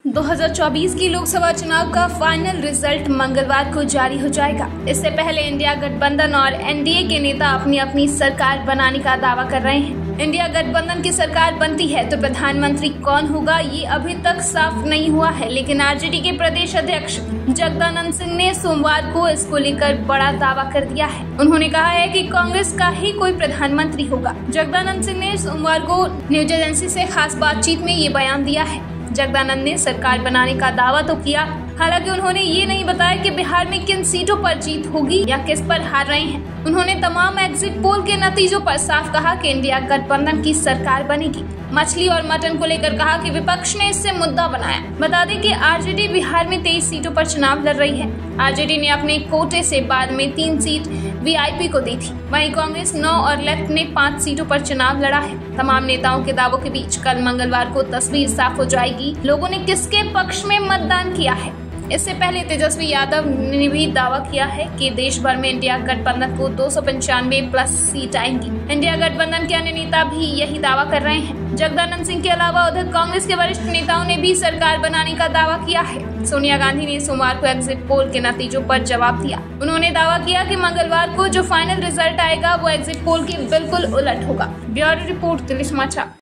2024 की लोकसभा चुनाव का फाइनल रिजल्ट मंगलवार को जारी हो जाएगा। इससे पहले इंडिया गठबंधन और एनडीए के नेता अपनी अपनी सरकार बनाने का दावा कर रहे हैं। इंडिया गठबंधन की सरकार बनती है तो प्रधानमंत्री कौन होगा ये अभी तक साफ नहीं हुआ है, लेकिन आरजेडी के प्रदेश अध्यक्ष जगदानंद सिंह ने सोमवार को इसको लेकर बड़ा दावा कर दिया है। उन्होंने कहा है कि कांग्रेस का ही कोई प्रधानमंत्री होगा। जगदानंद सिंह ने सोमवार को न्यूज एजेंसी से खास बातचीत में ये बयान दिया है। जगदानंद ने सरकार बनाने का दावा तो किया, हालांकि उन्होंने ये नहीं बताया कि बिहार में किन सीटों पर जीत होगी या किस पर हार रहे हैं। उन्होंने तमाम एग्जिट पोल के नतीजों पर साफ कहा कि इंडिया गठबंधन की सरकार बनेगी। मछली और मटन को लेकर कहा कि विपक्ष ने इससे मुद्दा बनाया। बता दें कि आरजेडी बिहार में 23 सीटों पर चुनाव लड़ रही है। आरजेडी ने अपने कोटे से बाद में 3 सीट वीआईपी को दी थी, वहीं कांग्रेस 9 और लेफ्ट ने 5 सीटों पर चुनाव लड़ा है। तमाम नेताओं के दावों के बीच कल मंगलवार को तस्वीर साफ हो जाएगी, लोगों ने किसके पक्ष में मतदान किया है। इससे पहले तेजस्वी यादव ने भी दावा किया है कि देश भर में इंडिया गठबंधन को 295 प्लस सीट आएंगी। इंडिया गठबंधन के अन्य नेता भी यही दावा कर रहे हैं। जगदानंद सिंह के अलावा उधर कांग्रेस के वरिष्ठ नेताओं ने भी सरकार बनाने का दावा किया है। सोनिया गांधी ने सोमवार को एग्जिट पोल के नतीजों पर जवाब दिया। उन्होंने दावा किया कि मंगलवार को जो फाइनल रिजल्ट आएगा वो एग्जिट पोल के बिल्कुल उलट होगा। ब्यूरो रिपोर्ट, दिल्ली समाचार।